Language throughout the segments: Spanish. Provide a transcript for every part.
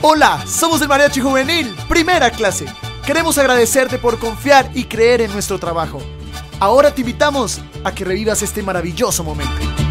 Hola, somos el Mariachi Juvenil, primera clase. Queremos agradecerte por confiar y creer en nuestro trabajo. Ahora te invitamos a que revivas este maravilloso momento.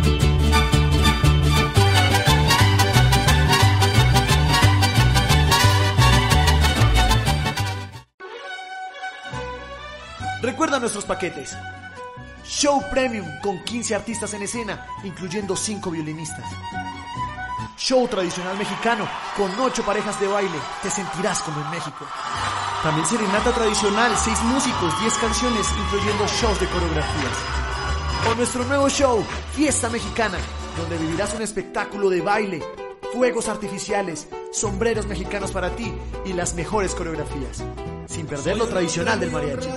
Recuerda nuestros paquetes. Show Premium con 15 artistas en escena, incluyendo 5 violinistas. Show tradicional mexicano con 8 parejas de baile, te sentirás como en México. También serenata tradicional, 6 músicos, 10 canciones, incluyendo shows de coreografías. O nuestro nuevo show, Fiesta Mexicana, donde vivirás un espectáculo de baile, fuegos artificiales, sombreros mexicanos para ti y las mejores coreografías, sin perder lo tradicional del mariachi.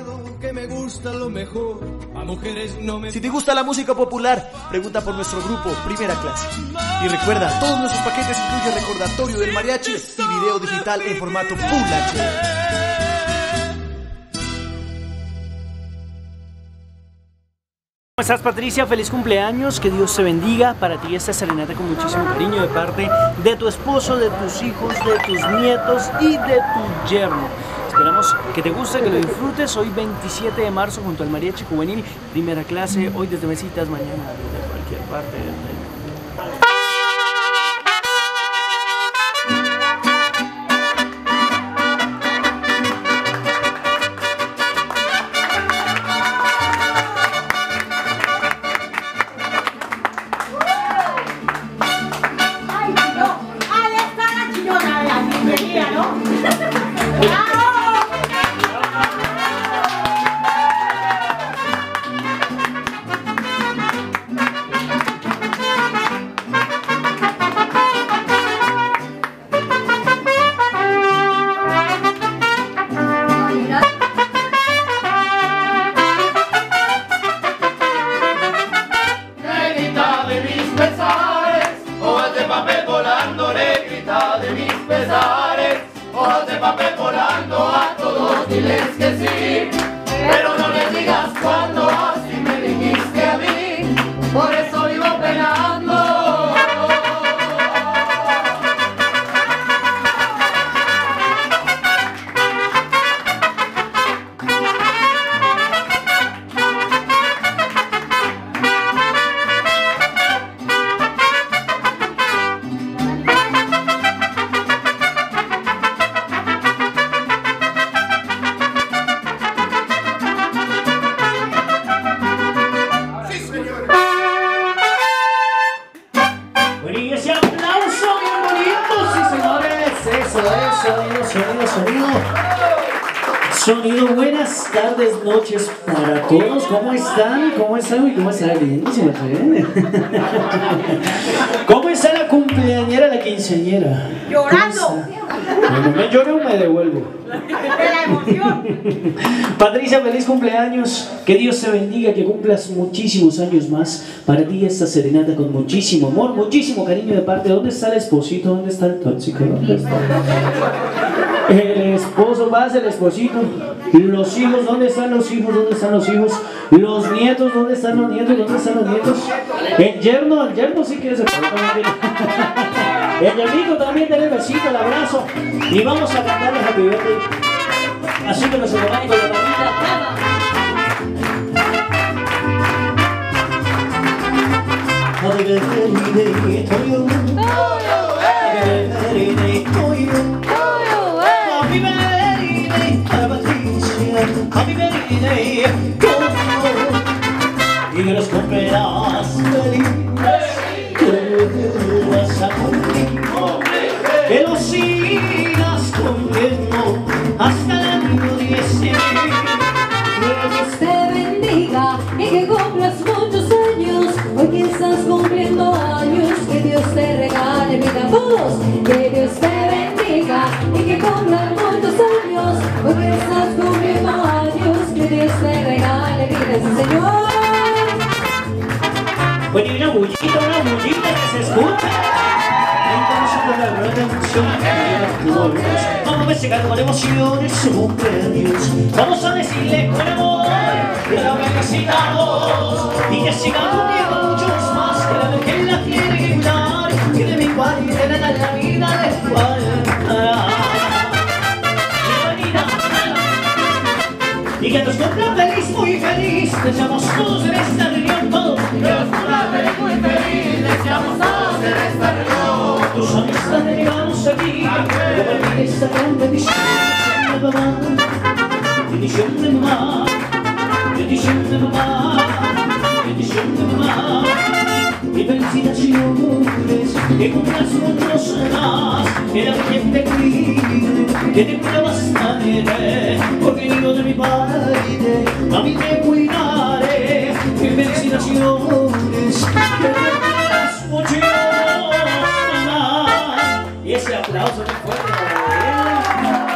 Si te gusta la música popular, pregunta por nuestro grupo Primera Clase. Y recuerda, todos nuestros paquetes incluyen recordatorio del mariachi y video digital en formato Full HD. ¿Cómo estás, Patricia? Feliz cumpleaños, que Dios te bendiga. Para ti esta serenata con muchísimo cariño de parte de tu esposo, de tus hijos, de tus nietos y de tu yerno. Esperamos que te guste, que lo disfrutes. Hoy 27 de marzo junto al Mariachi Juvenil, Primera Clase. Hoy desde Mesitas, mañana desde cualquier parte del mundo. Hojas de papel volando, a todos diles que sí, pero no les digas cuando así me dijiste a mí, por eso vivo penando. Sonido, buenas tardes, noches para todos. ¿Cómo están? ¿Cómo están? Uy, ¿cómo está? Bien, ¿cómo está la cumpleañera, la quinceañera? Llorando. Bueno, me lloro o me devuelvo. De la emoción. Patricia, feliz cumpleaños. Que Dios te bendiga, que cumplas muchísimos años más. Para ti esta serenata con muchísimo amor, muchísimo cariño de parte. ¿Dónde está el esposito? ¿Dónde está el tóxico? ¿Dónde está? El esposo, más el esposito. Los hijos, ¿dónde están los hijos? ¿Dónde están los hijos? Los nietos, ¿dónde están los nietos? ¿Dónde están los nietos? El yerno sí que se puede. El yernito también tiene el besito, el abrazo. Y vamos a cantarle Happy Birthday. Así que nos acompañen con la mamita. Happy birthday to you. Happy birthday to you. Happy birthday, Patricia. Happy birthday to you. Y que los cumpleaños feliz. Que vas a cumplir. Que los sigas cumpliendo hasta el año 19. Que Dios te bendiga y que cumplas muchos años. Hoy que estás cumpliendo años, que Dios te regale vida a todos. Que Dios te bendiga y que cumplas muchos años. Hoy que estás cumpliendo años, que Dios te regale vida, sí, Señor. Bueno, y una bullita que se escucha. Vamos a festejar con emociones su cumpleaños. Vamos a decirle con amor que la necesitamos y que siga cumpliendo muchos más, que la quiere cuidar, que de mi cual y de la vida de cual. y que nos cumpla feliz, muy feliz. Deseamos todos en esta reunión, todos. Que nos cumpla feliz, muy feliz, deseamos todos en esta reunión. Tus amistades llegamos aquí, compartir esta gran bendición de mamá, bendición de mamá, bendición de mamá, bendición de mamá. Y felicitaciones, que cumplas muchos más, que la Virgen te cuide, que te cuida bastante, porque el hijo de mi padre a mí te cuidaré. Y felicitaciones, que cumplas muchos más. Y ese aplauso muy fuerte para él.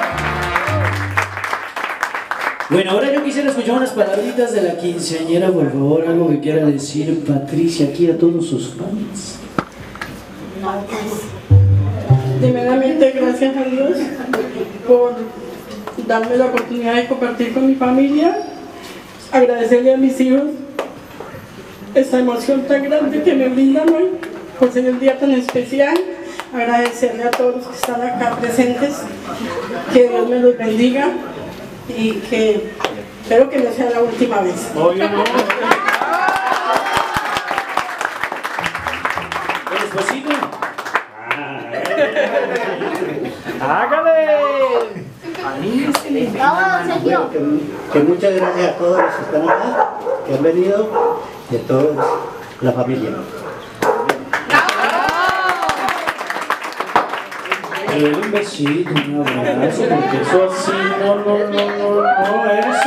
Bueno, ahora yo quisiera escuchar unas palabritas de la quinceañera, por favor, algo que quiera decir Patricia aquí a todos sus fans. Primeramente, gracias a Dios por darme la oportunidad de compartir con mi familia, agradecerle a mis hijos esta emoción tan grande que me brindan hoy por ser el día tan especial, agradecerle a todos los que están acá presentes, que Dios me los bendiga y que espero que no sea la última vez. Oye, no. ¿El esposito? ¡Hágale! Bueno, que muchas gracias a todos los que están acá, que han venido, y a toda la familia. Un besito, un abrazo, porque eso así, no, eso.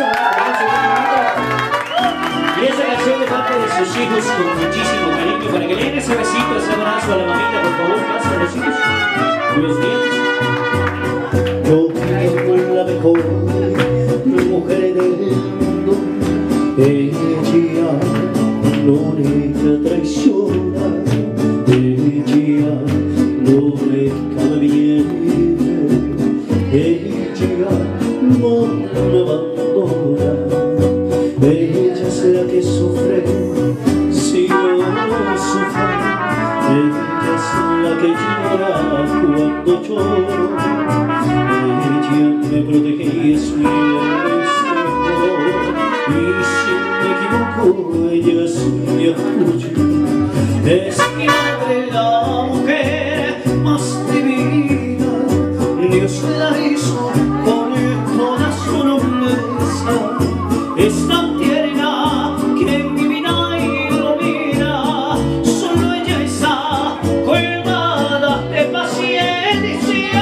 Y esa canción de parte de sus hijos con muchísimo cariño, para que le den ese besito, ese abrazo a la mamita, por favor, pasen a los hijos, los dientes. Yo tengo la mejor mujer del mundo, ella nunca traiciona, ella nunca me miente, ella no me abandona, ella es la que sufre si yo sufro, ella es la que llora cuando lloro. Ella me protege y es mi espejo, y si me equivoco ella es mi apoyo. Es mi madre, la mujer más divina, Dios la hizo con toda su nobleza. Es tan tierna que mi vida ilumina, solo ella está colmada de paciencia.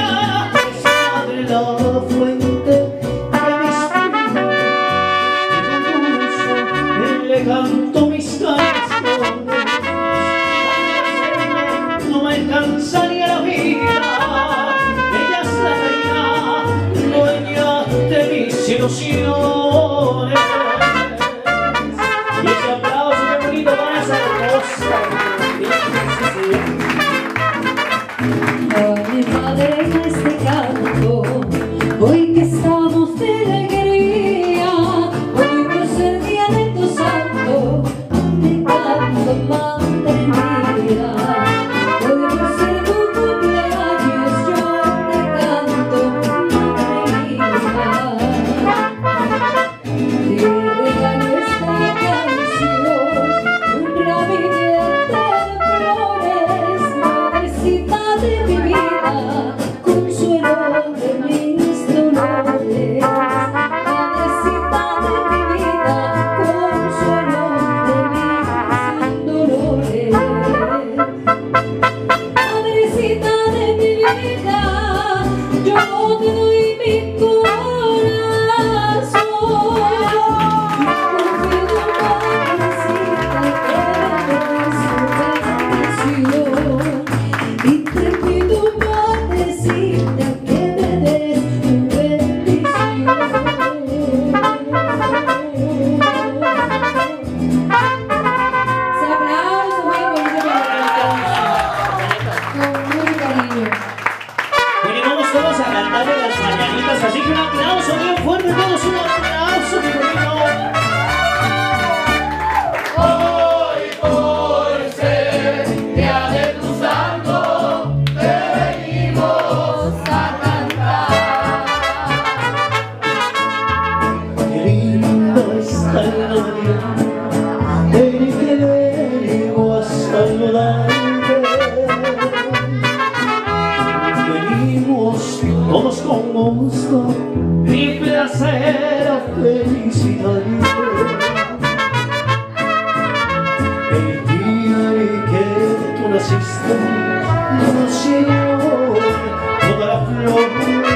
La fuente de mi espíritu, y con dulce le canto mis canciones. está en la mañana, ven y te vengo a saludarte. Venimos todos con gusto, mi placer a felicitarte. El día en que tú naciste, nos llegó toda la flor.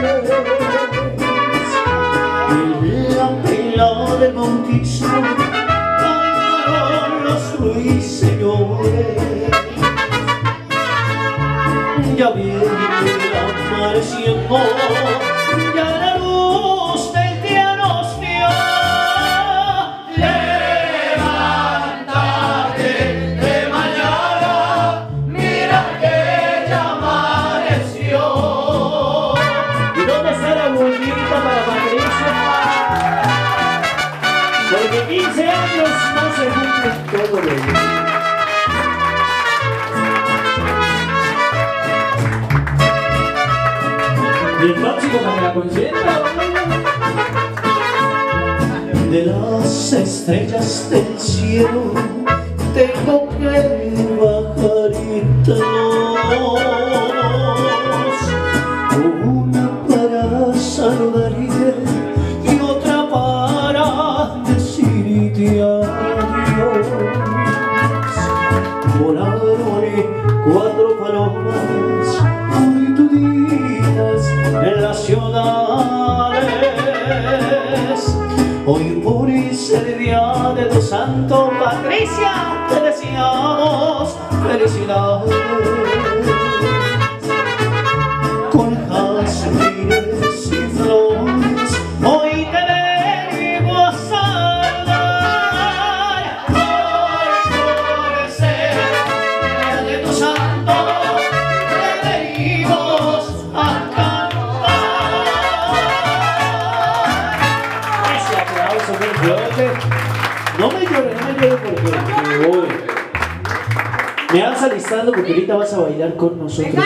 La pila del bautismo cantaron los ruiseñores. Ya viene amaneciendo, ya la luz del día nos dio. Levántate de mañana, mira que ya amaneció. ¿Y dónde está la bolita para Patricia? Porque 15 años no se cumplen todos los días. Y el tóxico para que la consienta. De las estrellas del cielo tengo que bajar y dos. Una para saludarte y otra para decirte adiós. Volaron 4 palomas multitudinas en las ciudades. Hoy por ser día de tu santo, Patricia, te deseamos felicidades. Con jazmines y flores, hoy te vengo a saludar. Hoy por ser día de tu santo, te venimos a cantar. Ese aplauso muy fuerte. No me llores porque hoy me vas alistando porque ahorita vas a bailar con nosotros.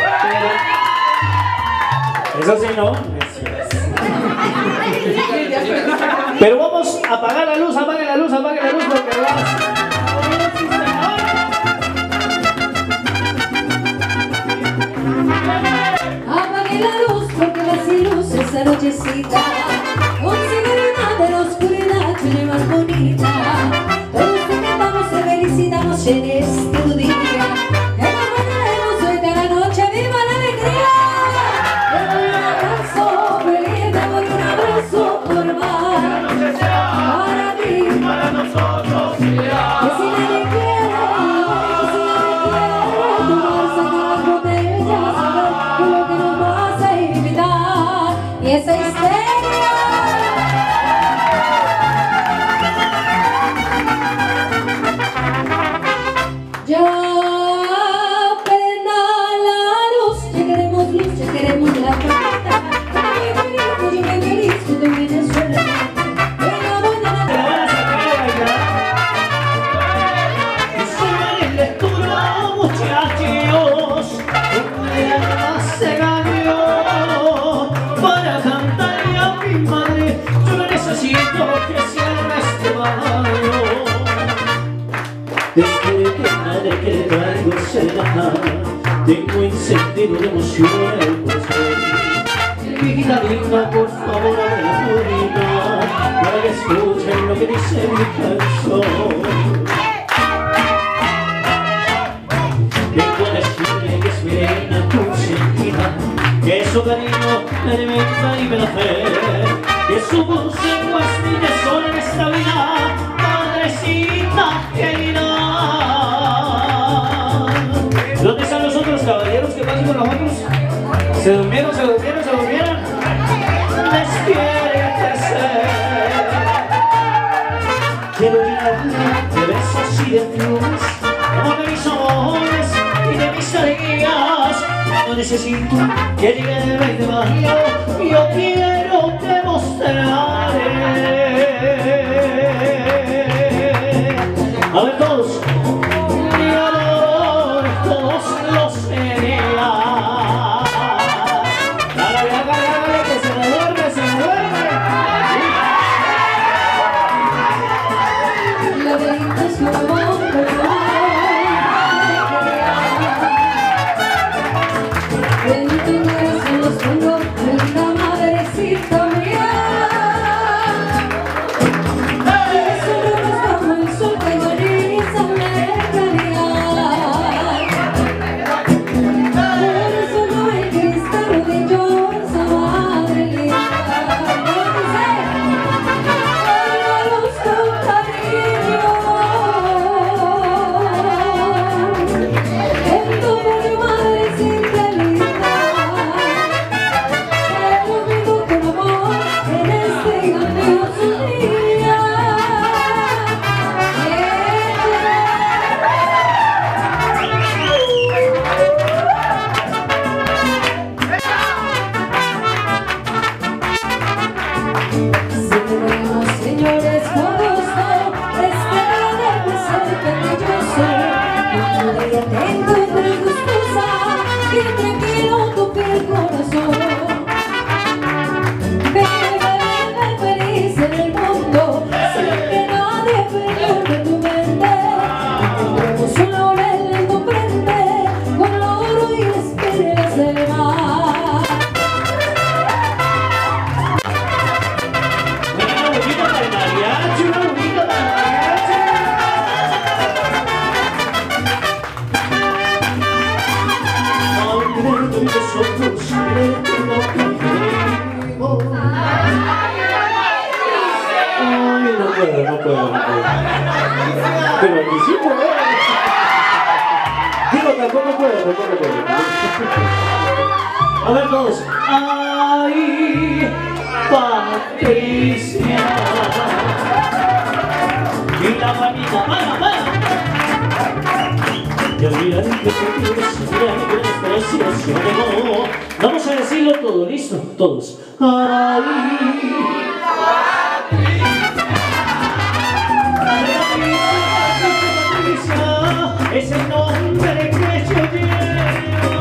Eso sí, ¿no? Pero vamos a apagar la luz, apague la luz porque vas. Apague la luz porque va sin luz esa nochecita. Consigue de la oscuridad la más bonita. Todos te cantamos, te felicitamos en este tu día. Que nos bañaremos hoy cada noche, viva la alegría. Te doy un abrazo feliz, te doy un abrazo formal. Para ti, Para nosotros que irá. si nadie quiere, tú vas a sacar las botellas, saber con lo que nos vas a invitar. Y esa histeria. Ya prenda la luz, ya queremos la plata. Yo me feliz, tú te vienes sola. En la mañana Te van a sacar a bailar. Y suben el escudo, muchachos, donde el alma se ganó para cantarle a mi madre. Yo no necesito que cierre este barrio. Desde que madre que le traigo será, tengo encendido de emoción el corazón. Vida linda, por favor, abre la puerta para que escuchen lo que dice mi canción. Vengo a decirle que es mi reina consentida, que su cariño me alimenta y me da fe, que su consejo es mi tesoro en esta vida, madrecita querida. ¿Dónde están los otros caballeros que pasan con nosotros? ¿Se durmieron? Despiértese. Quiero llenarme de besos y de flores, como de mis amores y de mis alegrías. No necesito que llegue el 20 de mayo, yo quiero demostraré. A ver todos. Mi amor, todos los días. Dale, que se me duerme. puedo, no puedo. Pero anticipo, ¿no? Digo, tampoco puedo. A ver todos. Ay, Patricia. Y la manita, ¡vaya! Y olvidar que te quieres, mira que eres precioso. Vamos a decirlo todo, ¿listo? Todos. Ay, Patricia, es el nombre que yo llevo.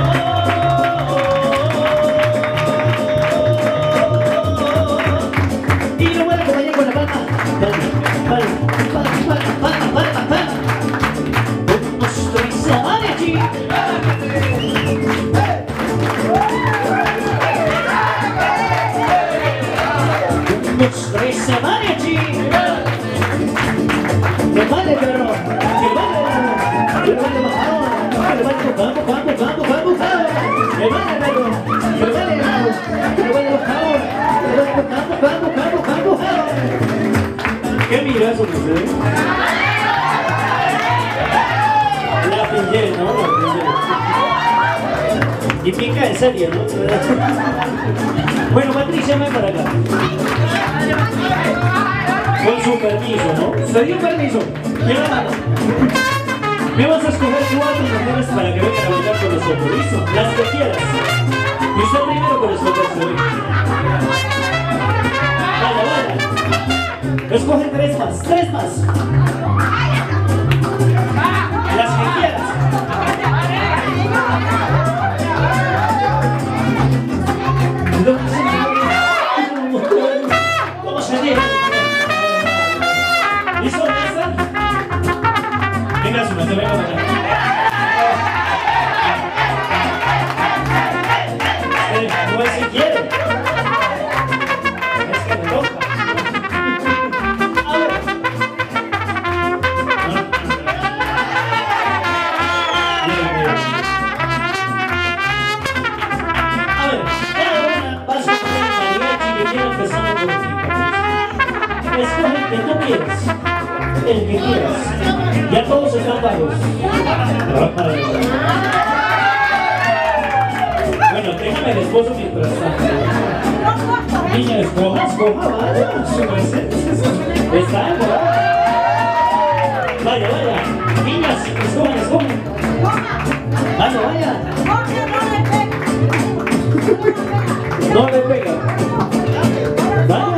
Y lo voy a acompañar con la palma. Palma. Unos tres mariachi. Unos tres mariachi. Que vale, perro. Que vale bajado. Que vale bajado. Que vale perro. Que vale bajado. Que vale bajado. ¿Qué miras, hombre? La pinche, ¿no? Y pica en serio, ¿no? Bueno, Patricia, ven para acá. Con su permiso, ¿no? Se dio permiso. Mira la mano. Me vas a escoger 4 mujeres para que vengan a bailar con nosotros, ¿listo? Las que quieras. Y usted primero con escogerse. Vaya. Escoge 3 más. Las que quieras. ¿Cómo se dice? ¿Listo? ¿Ya están? Venga, te vengo para acá. No es si quiere. Es que me toca. A ver. Escoge el que tú quieras, el que quieras. Ya todos están pagos. Bueno, déjame el esposo mientras tanto. Niña, escoja, vaya, su merced. Está enamorada. Vaya. Niñas, escojan. Vaya. No le pega. Vaya.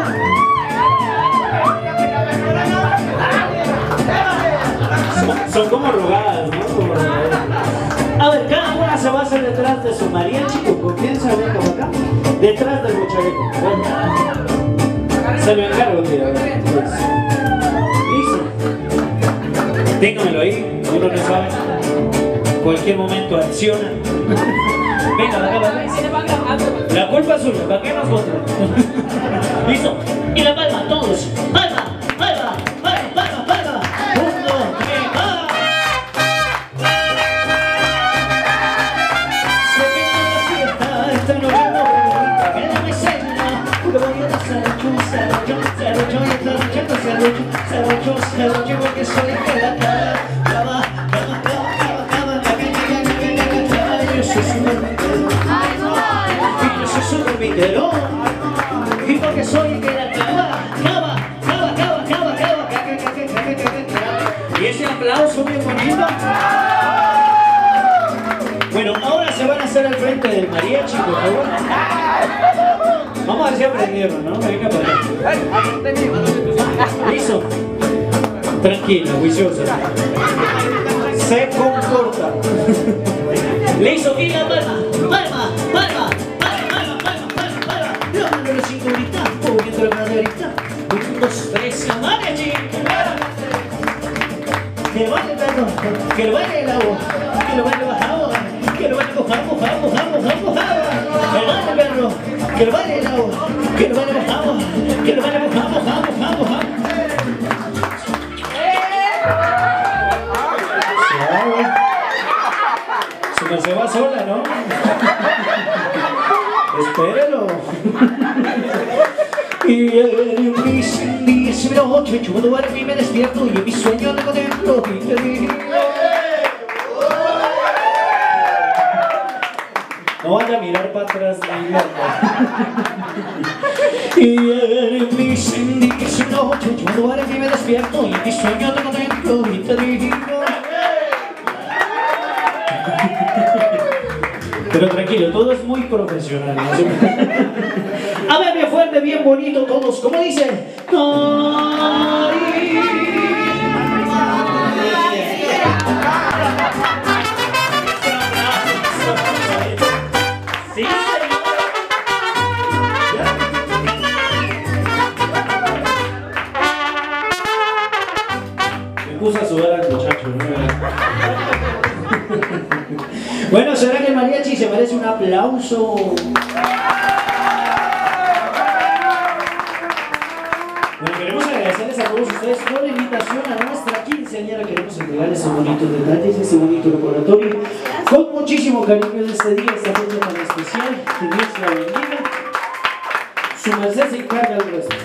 Son como rogadas, ¿no? A ver, cada una se va a hacer detrás de su mariachi. ¿Con quién se ve como acá? Detrás del muchacho. Bueno, se lo encargo, mira. Listo. Téngamelo ahí, uno no sabe. Cualquier momento acciona. Venga. La culpa es suya, ¿para qué nos votan? Listo. Y la palma, todos. Palma. Porque soy de la cama. Yo soy su dormidero. Y porque soy de la cama. Y ese aplauso bien bonito. Bueno, ahora se van a hacer al frente del mariachi, por favor. Vamos a ver si aprendieron, ¿no? Venga para acá. ¿Listo? Tranquila, juiciosa. Se comporta. Listo, y la palma. Levantando la cinturita, moviendo la caderita. 1, 2, 3, mariachi. Que lo baile el perro, que lo baile el agua, que lo baile bajado, que lo baile mojado. Que lo baile el perro, que lo baile el agua, que lo baile bajado, que lo baile mojado. Se va sola, ¿no? Espérelo. Y el 18 noche yo duermo y me despierto y en mis sueños te contemplo y te digo. No vaya a mirar para atrás, ni y en mis noches yo duermo y me despierto y en mis sueños te contemplo y te digo. Pero tranquilo, todo es muy profesional, ¿no? A ver, bien fuerte, bien bonito todos, ¿cómo dicen? Sí, me puse a sudar al muchacho, ¿no? Bueno, ¿será que el mariachi se merece un aplauso? Bueno, queremos agradecerles a todos ustedes por la invitación a nuestra quinceañera. Queremos entregar esos bonitos detalles, ese bonito recordatorio con muchísimo cariño de este día, esta fecha tan especial. Que Dios la bendiga. Su merced se encarga del resto.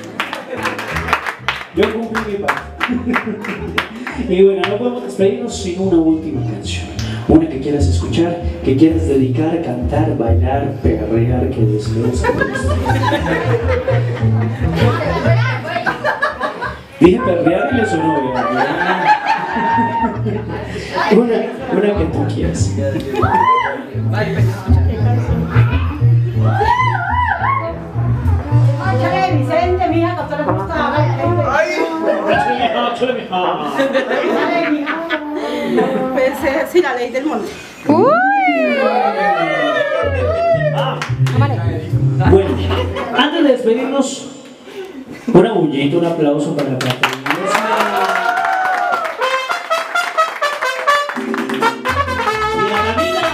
Yo cumplí mi parte. Y bueno, no podemos despedirnos sin una última canción. Una que quieras escuchar, que quieras dedicar, cantar, bailar, perrear, que desees. Dije perrear y le sonó bien. Una que tú quieras. Échale, Vicente, mija, que a usted le gusta hablar. Échale, mija. Échale, mija. Pues sí, la ley del monte. Bueno, antes de despedirnos, una bullita, un aplauso para la parte de iglesia. Y la Camila.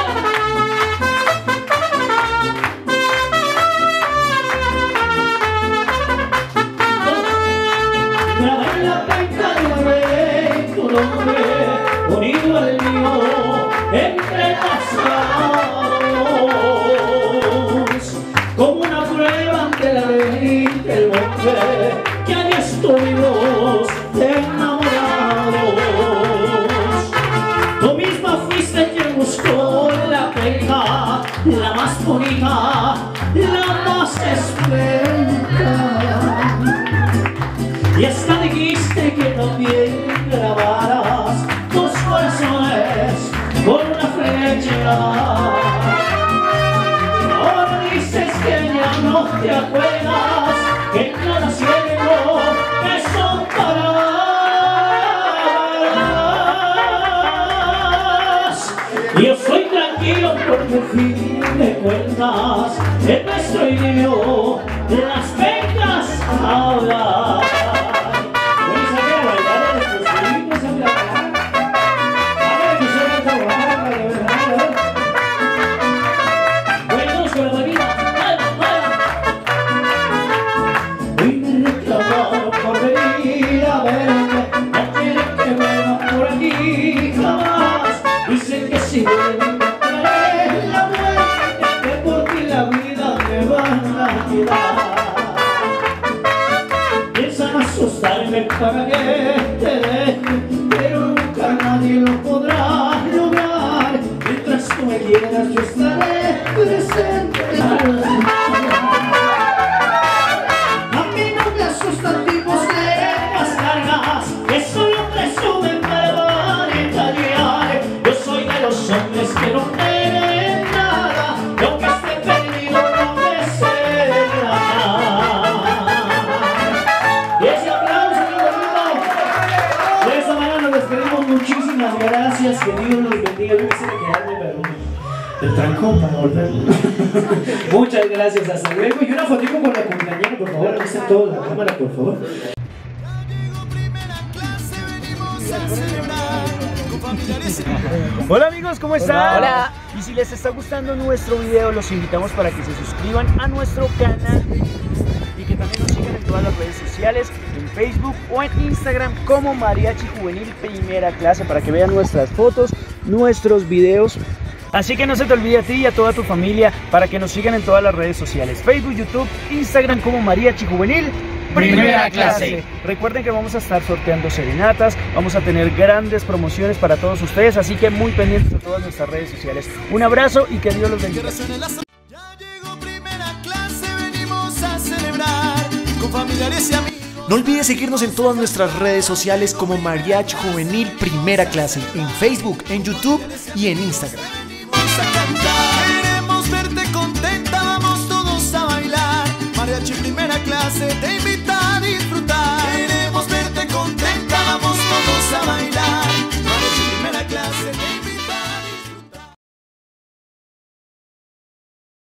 Graba en la penca de un rey tu nombre, unido al mío, entrelazados, como una prueba ante la ley del monte, que allí estuvimos enamorados. Tú misma fuiste quien buscó la penca, la más bonita, la más esbelta. Y hasta dijiste que también grabaras tus corazones con una flecha. Ahora dices que ya no te acuerdas, que nada ciego es son palabras. Yo soy tranquilo porque al fin de cuentas en nuestro idilio las pencas hablan. Piensan asustarme para que te deje, pero nunca nadie lo podrá lograr. Mientras tú me quieras, yo estaré presente. A mí no me asustan tipos de lenguas largas que solo presumen para vanidad. Yo soy de los hombres que no tienen nada, lo que esté perdido no me será. Y ese aplauso, mi bonito. De esta manera nos despedimos. Muchísimas gracias. Que Dios los bendiga. Yo quisiera quedarme, pero el trancón para volver. Muchas gracias. Hasta luego. Y una fotito con la compañera, por favor. Aquí está toda la cámara, por favor. Hola amigos, ¿cómo están? Hola. Y si les está gustando nuestro video, los invitamos para que se suscriban a nuestro canal y que también nos sigan en todas las redes sociales, en Facebook o en Instagram como Mariachi Juvenil Primera Clase, para que vean nuestras fotos, nuestros videos. Así que no se te olvide a ti y a toda tu familia para que nos sigan en todas las redes sociales, Facebook, YouTube, Instagram como Mariachi Juvenil Primera Clase. Recuerden que vamos a estar sorteando serenatas, vamos a tener grandes promociones para todos ustedes, así que muy pendientes de todas nuestras redes sociales. Un abrazo y que Dios los bendiga. Ya llegó Primera Clase, venimos a celebrar con familiares y amigos. No olvides seguirnos en todas nuestras redes sociales como Mariachi Juvenil Primera Clase, en Facebook, en YouTube y en Instagram. Venimos a cantar, queremos verte contenta, vamos todos a bailar. Mariachi Primera Clase te invita.